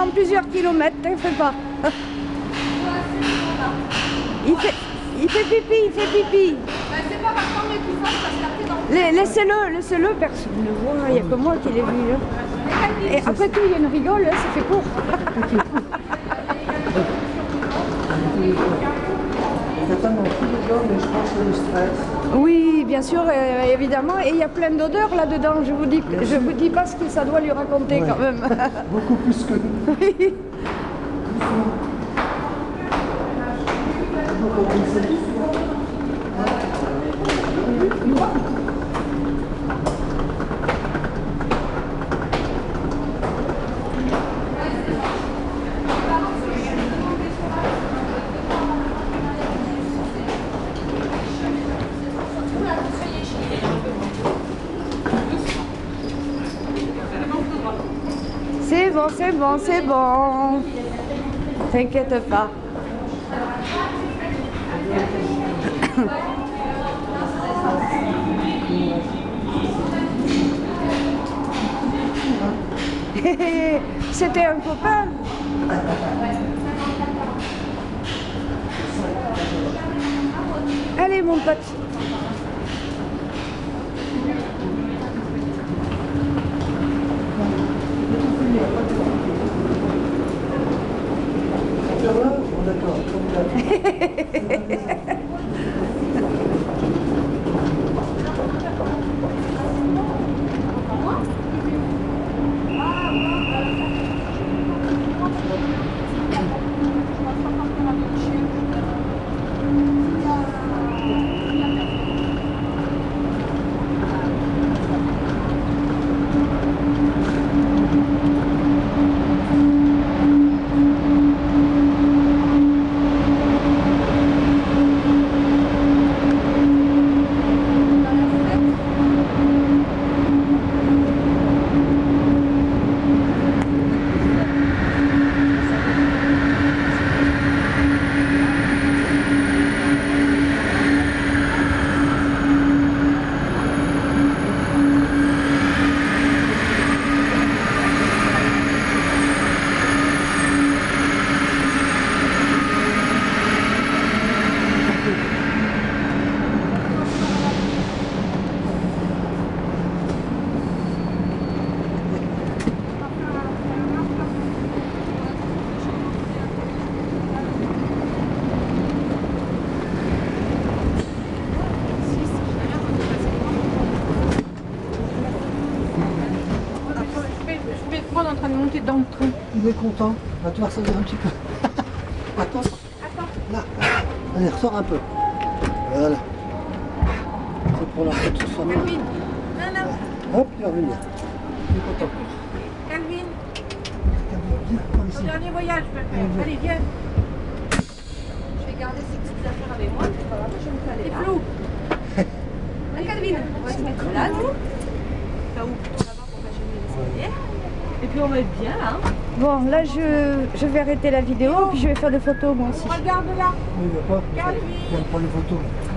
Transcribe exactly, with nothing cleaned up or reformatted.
font plusieurs kilomètres, t'en fais pas. Il fait, il fait pipi, il fait pipi. C'est pas maintenant mais qu'il fasse parce qu'après dans le... Laissez-le, laissez-le, personne ne le voit, il n'y a que moi qui l'ai vu là. Et après tout, il y a une rigole, là, ça fait court. Certainement tous les gens, mais je pense que le stress. Oui, bien sûr, euh, évidemment, et il y a plein d'odeurs là-dedans, je vous dis, je vous dis pas ce que ça doit lui raconter, ouais, quand même. Beaucoup plus que nous. Oui. C'est bon, c'est bon, c'est bon. T'inquiète pas. C'était un copain. Allez mon pote. En train de monter dans le train. Il est content. Va te voir ça un petit peu. Attends. Attends. Là. Allez, ressors un peu. Voilà. C'est pour la petite famille. Calvin. Non, non. Hop, il va venir. Il est content. Calvin. Viens, viens ici. Mon dernier voyage, je vais faire. Allez, viens. Je vais garder ces petites affaires avec moi. C'est pas grave, je vais me caler. C'est flou. Hein, Calvin? On va se mettre là, nous. Là où plutôt là-bas pour pas gêner les escaliers. Et puis on va être bien là. Hein. Bon, là je, je vais arrêter la vidéo, puis je vais faire des photos moi aussi. Regarde là. Mais il ne va pas. Calvin. Il va prendre les photos.